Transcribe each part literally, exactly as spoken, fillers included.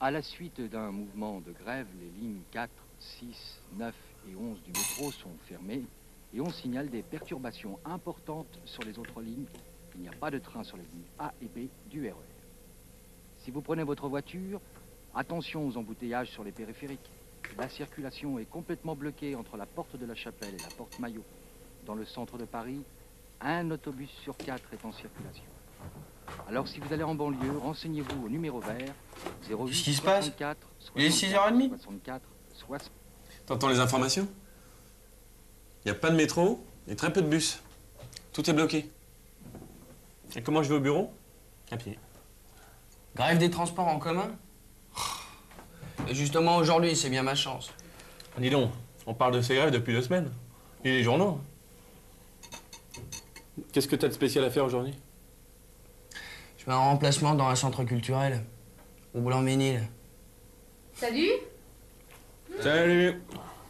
À la suite d'un mouvement de grève, les lignes quatre, six, neuf et onze du métro sont fermées et on signale des perturbations importantes sur les autres lignes. Il n'y a pas de train sur les lignes A et B du R E R. Si vous prenez votre voiture, attention aux embouteillages sur les périphériques. La circulation est complètement bloquée entre la porte de la Chapelle et la porte Maillot. Dans le centre de Paris, un autobus sur quatre est en circulation. Alors si vous allez en banlieue, renseignez-vous au numéro vert zéro huit Qu'est-ce qui se passe? soixante-quatre, Il est six heures trente. soixante-quatre, soixante. T'entends les informations? Il n'y a pas de métro et très peu de bus. Tout est bloqué. Et comment je vais au bureau? À pied. Grève des transports en commun? Et justement, aujourd'hui, c'est bien ma chance. Dis donc, on parle de ces grèves depuis deux semaines. Et les journaux. Qu'est-ce que t'as de spécial à faire aujourd'hui? Je fais un remplacement dans un centre culturel, au Blanc-Ménil. Salut. Salut.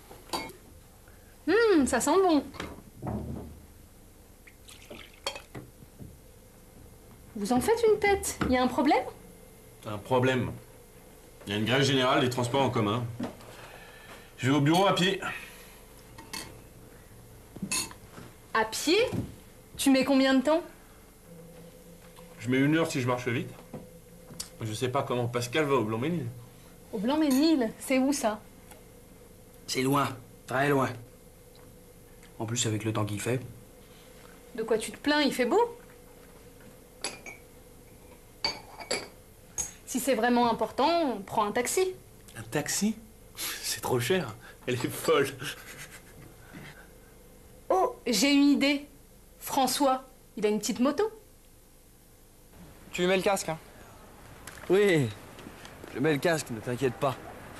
Hum, ça sent bon. Vous en faites une tête. Il y a un problème? Un problème. Il y a une grève générale des transports en commun. Je vais au bureau à pied. À pied? Tu mets combien de temps? Je mets une heure si je marche vite. Je sais pas comment Pascal va au Blanc-Ménil. Au Blanc-Ménil, c'est où ça? C'est loin, très loin. En plus, avec le temps qu'il fait. De quoi tu te plains? Il fait beau? Si c'est vraiment important, prends un taxi. Un taxi? C'est trop cher. Elle est folle. Oh, j'ai une idée. François, il a une petite moto. Tu lui mets le casque, hein? Oui, je mets le casque, ne t'inquiète pas.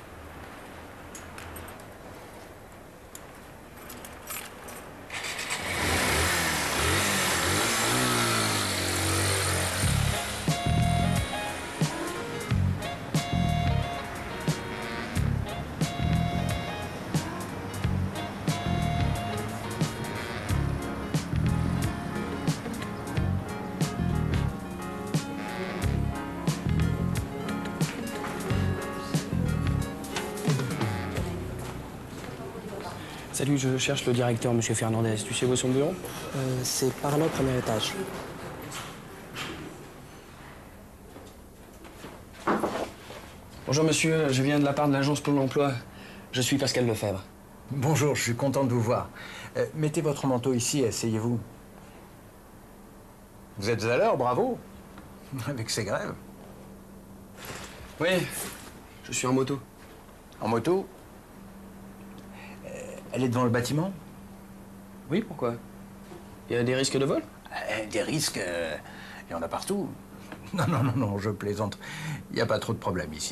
Salut, je cherche le directeur, monsieur Fernandez. Tu sais où est son bureau? Euh, c'est par là, au premier étage. Bonjour, monsieur. Je viens de la part de l'agence Pôle emploi. Je suis Pascal Lefebvre. Bonjour, je suis content de vous voir. Euh, mettez votre manteau ici, asseyez-vous. Vous êtes à l'heure, bravo. Avec ces grèves. Oui, je suis en moto. En moto? euh, Elle est devant le bâtiment? Oui, pourquoi? Il y a des risques de vol? Euh, Des risques, euh, il y en a partout. Non, non, non, non, je plaisante. Il n'y a pas trop de problème ici.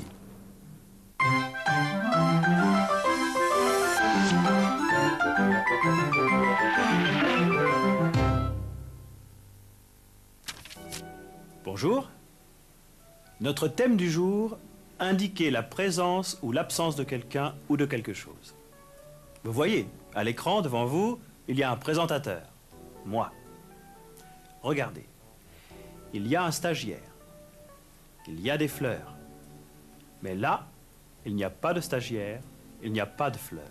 Bonjour. Notre thème du jour, indiquer la présence ou l'absence de quelqu'un ou de quelque chose. Vous voyez, à l'écran devant vous, il y a un présentateur, moi. Regardez, il y a un stagiaire, il y a des fleurs. Mais là, il n'y a pas de stagiaire, il n'y a pas de fleurs.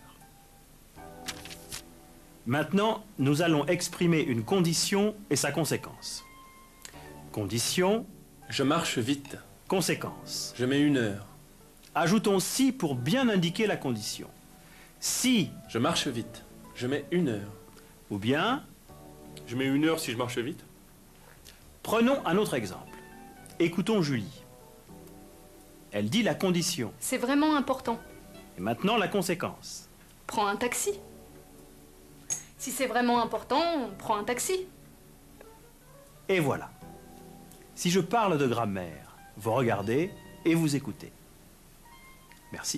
Maintenant, nous allons exprimer une condition et sa conséquence. Condition. Je marche vite. Conséquence. Je mets une heure. Ajoutons si pour bien indiquer la condition. Si. Je marche vite. Je mets une heure. Ou bien. Je mets une heure si je marche vite. Prenons un autre exemple. Écoutons Julie. Elle dit la condition. C'est vraiment important. Et maintenant la conséquence. Prends un taxi. Si c'est vraiment important, prends un taxi. Et voilà. Si je parle de grammaire, vous regardez et vous écoutez. Merci.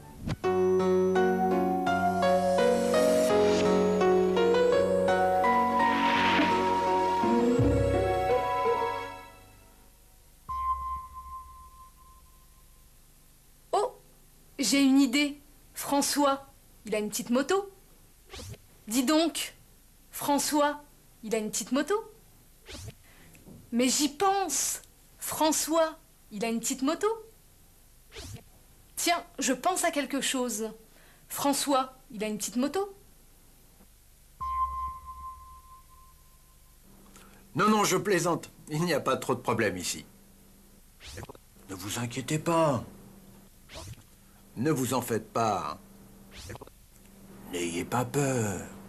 Oh, j'ai une idée. François, il a une petite moto. Dis donc, François, il a une petite moto. Mais j'y pense. François, il a une petite moto. Tiens, je pense à quelque chose. François, il a une petite moto? Non, non, je plaisante. Il n'y a pas trop de problème ici. Ne vous inquiétez pas. Ne vous en faites pas. N'ayez pas peur.